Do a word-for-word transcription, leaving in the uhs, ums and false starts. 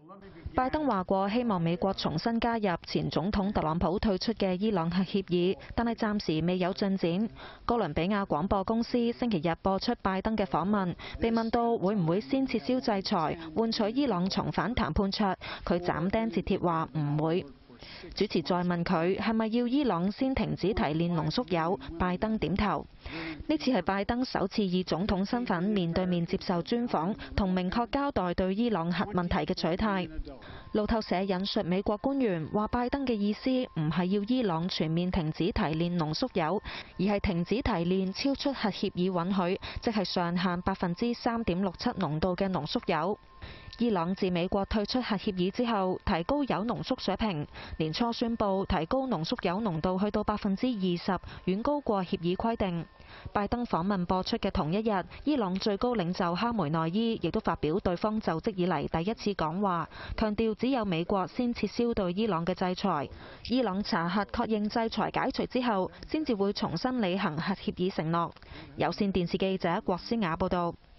拜登話過希望美國重新加入前總統特朗普退出嘅伊朗核協議，但係暫時未有進展。哥倫比亞廣播公司星期日播出拜登嘅訪問，被問到會唔會先撤銷制裁，換取伊朗重返談判桌，佢斬釘截鐵話唔會。主持再問佢係咪要伊朗先停止提煉濃縮鈾，拜登點頭。呢次係拜登首次以總統身份面對面接受專訪，同明確交代對伊朗核問題嘅取態。路透社引述美國官員話，拜登嘅意思唔係要伊朗全面停止提煉濃縮鈾，而係停止提煉超出核協議允許，即係上限百分之三點六七濃度嘅濃縮鈾。伊朗自美國退出核協議之後，提高鈾濃縮水平，年初宣布提高濃縮鈾濃度去到百分之二十，遠高過協議規定。拜登訪問播出嘅同一日，伊朗最高領袖哈梅內伊亦都發表對方就職以嚟第一次講話，強調只有美國先撤銷對伊朗嘅制裁，伊朗查核確認制裁解除之後，先至會重新履行核協議承諾。有線電視記者郭思雅報道。